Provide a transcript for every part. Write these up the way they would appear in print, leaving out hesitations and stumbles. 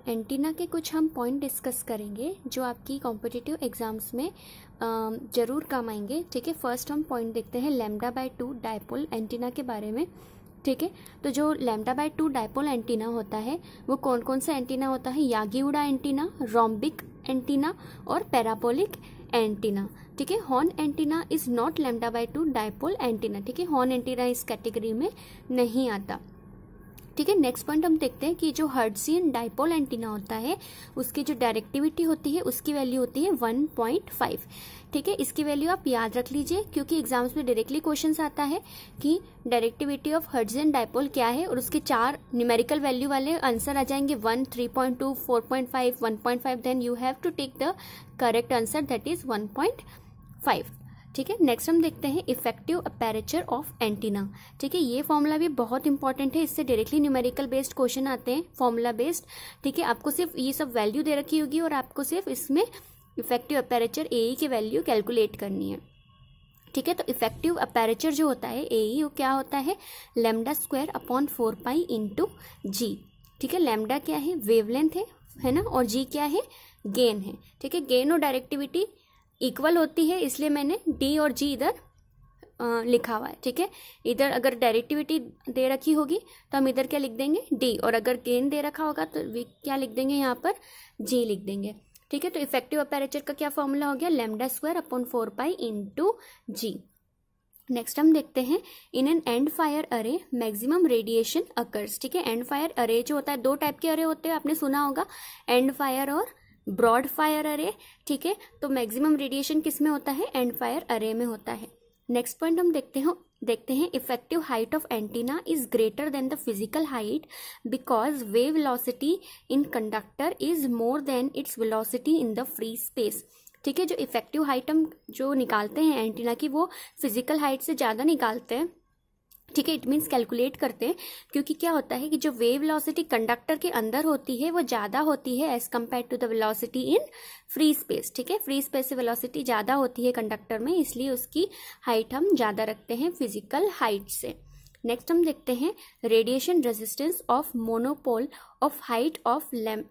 Antenna के कुछ हम पॉइंट डिस्कस करेंगे जो आपकी कॉम्पिटिटिव एग्जाम्स में ज़रूर काम आएंगे। ठीक है, फर्स्ट हम पॉइंट देखते हैं λ/2 डायपोल एंटीना के बारे में। ठीक है, तो जो λ/2 डायपोल एंटीना होता है वो कौन कौन सा एंटीना होता है? Yagi Uda antenna, rhombic antenna और पैराबोलिक एंटीना। ठीक है, horn antenna is not λ/2 dipole antenna. ठीक है, हॉर्न एंटीना इस कैटेगरी में नहीं आता। ठीक है, नेक्स्ट पॉइंट हम देखते हैं कि जो हर्ट्जियन डायपोल एंटीना होता है उसकी जो डायरेक्टिविटी होती है उसकी वैल्यू होती है 1.5। ठीक है, इसकी वैल्यू आप याद रख लीजिए क्योंकि एग्जाम्स में डायरेक्टली क्वेश्चंस आता है कि डायरेक्टिविटी ऑफ हर्ट्जियन डायपोल क्या है और उसके 4 न्यूमेरिकल वैल्यू वाले आंसर आ जाएंगे 1, 3.2, 4.5, 1.5। Then you have to take the correct answer that is 1.5। ठीक है, नेक्स्ट हम देखते हैं इफेक्टिव अपेरेचर ऑफ एंटीना। ठीक है, ये फॉर्मूला भी बहुत इंपॉर्टेंट है, इससे डायरेक्टली न्यूमेरिकल बेस्ड क्वेश्चन आते हैं फॉर्मूला बेस्ड। ठीक है, आपको सिर्फ ये सब वैल्यू दे रखी होगी और आपको सिर्फ इसमें इफेक्टिव अपेरेचर AE की वैल्यू कैलकुलेट करनी है। ठीक है, तो इफेक्टिव अपेरेचर जो होता है AE वो क्या होता है? λ² / 4π g। ठीक है, लैम्डा क्या है? वेवलेंथ है ना, और g क्या है? गेन है। ठीक है, गेन और डायरेक्टिविटी इक्वल होती है इसलिए मैंने D और G इधर लिखा हुआ है। ठीक है, इधर अगर डायरेक्टिविटी दे रखी होगी तो हम इधर क्या लिख देंगे? D, और अगर गेन दे रखा होगा तो क्या लिख देंगे? यहाँ पर G लिख देंगे। ठीक है, तो इफेक्टिव अपेरेचर का क्या फॉर्मूला हो गया? λ² / 4π g। नेक्स्ट हम देखते हैं in an end fire array maximum radiation occurs. ठीक है, एंड फायर अरे जो होता है, 2 टाइप के अरे होते हैं, आपने सुना होगा, एंड फायर और ब्रॉड फायर अरे। ठीक है, तो मैक्सिमम रेडिएशन किस में होता है? एंड फायर अरे में होता है। नेक्स्ट पॉइंट हम देखते हैं effective height of antenna is greater than the physical height because wave velocity in conductor is more than its velocity in the free space. ठीक है, जो इफेक्टिव हाइट हम जो निकालते हैं एंटीना की वो फिजिकल हाइट से ज़्यादा निकालते हैं। ठीक है, इट मीन्स कैलकुलेट करते हैं क्योंकि क्या होता है कि जो वेव वेलोसिटी कंडक्टर के अंदर होती है वो ज़्यादा होती है as compare to the velocity in free space. ठीक है, फ्री स्पेस से वेलोसिटी ज़्यादा होती है कंडक्टर में, इसलिए उसकी हाइट हम ज़्यादा रखते हैं फिजिकल हाइट से। नेक्स्ट हम देखते हैं radiation resistance of monopole of height of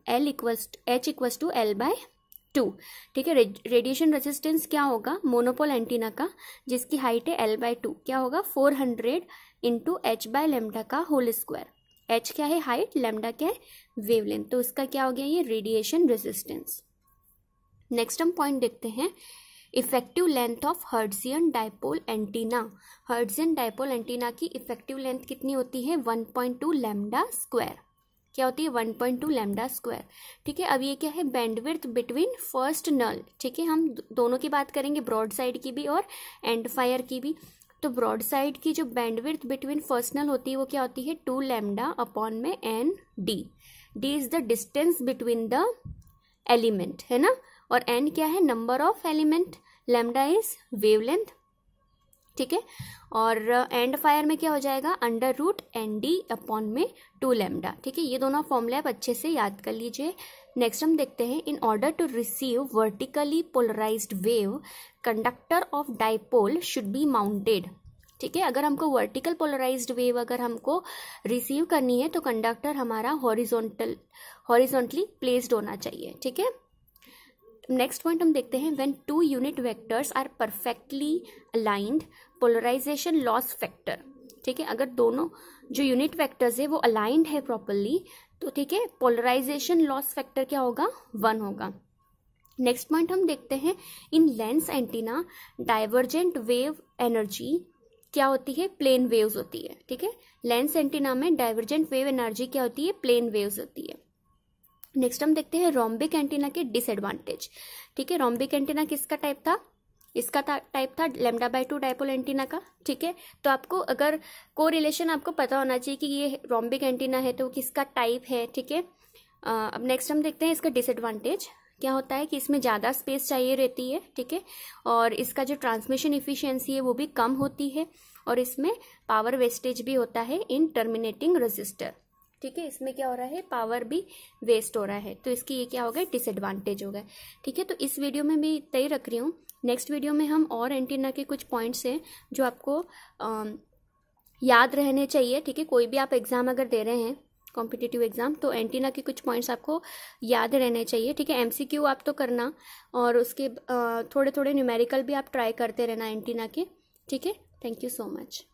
H = L/2। ठीक है, रेडिएशन रेजिस्टेंस क्या होगा मोनोपोल एंटीना का जिसकी हाइट है L/2, क्या होगा? 400 × H/λ²। H क्या है? हाइट, लैम्डा क्या है? वेवलेंथ। तो इसका क्या हो गया? ये रेडिएशन रेजिस्टेंस। नेक्स्ट हम पॉइंट देखते हैं effective length of Hertzian dipole antenna. Hertzian dipole antenna की इफेक्टिव लेंथ कितनी होती है? 1.2 λ²। क्या होती है? 1.2 λ²। ठीक है, अब ये क्या है? Bandwidth between first null. ठीक है, हम दोनों की बात करेंगे, ब्रॉड साइड की भी और एंड फायर की भी। तो ब्रॉड साइड की जो बैंडविड्थ बिटवीन फर्स्ट नल होती है वो क्या होती है? 2 λ (n)d। d is the distance between the element, है ना, और n क्या है? Number of element, lambda is wavelength. ठीक है, और एंड फायर में क्या हो जाएगा? √ND/में 2 λ। ठीक है, ये दोनों फॉर्मूले आप अच्छे से याद कर लीजिए। नेक्स्ट हम देखते हैं in order to receive vertically polarised wave conductor of dipole should be mounted. ठीक है, अगर हमको वर्टिकल पोलराइज्ड वेव अगर हमको रिसीव करनी है तो कंडक्टर हमारा हॉरिजॉन्टली प्लेस्ड होना चाहिए। ठीक है, नेक्स्ट पॉइंट हम देखते हैं when 2 unit vectors are perfectly aligned polarisation loss factor. ठीक है, अगर दोनों जो यूनिट वेक्टर्स है वो अलाइंड है प्रॉपरली तो ठीक है पोलराइजेशन लॉस फैक्टर क्या होगा? 1 होगा। नेक्स्ट पॉइंट हम देखते हैं in lens antenna divergent wave energy क्या होती है? प्लेन वेव्स होती है। ठीक है, लेंस एंटीना में डाइवर्जेंट वेव एनर्जी क्या होती है? प्लेन वेव्स होती है। नेक्स्ट हम देखते हैं रोम्बिक एंटीना के डिसएडवांटेज। ठीक है, रोम्बिक एंटीना किसका टाइप था? इसका टाइप था λ/2 डायपोल एंटीना का। ठीक है, तो आपको अगर कोरिलेशन आपको पता होना चाहिए कि ये रोम्बिक एंटीना है तो किसका टाइप है। ठीक है, अब नेक्स्ट हम देखते हैं इसका डिसएडवांटेज क्या होता है कि इसमें ज़्यादा स्पेस चाहिए रहती है। ठीक है, और इसका जो ट्रांसमिशन इफिशियंसी है वो भी कम होती है और इसमें पावर वेस्टेज भी होता है इन टर्मिनेटिंग रजिस्टर। ठीक है, इसमें क्या हो रहा है? पावर भी वेस्ट हो रहा है, तो इसकी ये क्या हो गया? डिसएडवांटेज हो गया। ठीक है, तो इस वीडियो में मैं इतना ही रख रही हूँ। नेक्स्ट वीडियो में हम और एंटीना के कुछ पॉइंट्स हैं जो आपको याद रहने चाहिए। ठीक है, कोई भी आप एग्जाम अगर दे रहे हैं कॉम्पिटिटिव एग्जाम। तो एंटीना के कुछ पॉइंट्स आपको याद रहने चाहिए, ठीक है। एमसीक्यू आप तो करना, और उसके थोड़े थोड़े न्यूमेरिकल भी आप ट्राई करते रहना एंटीना के, ठीक है। Thank you so much.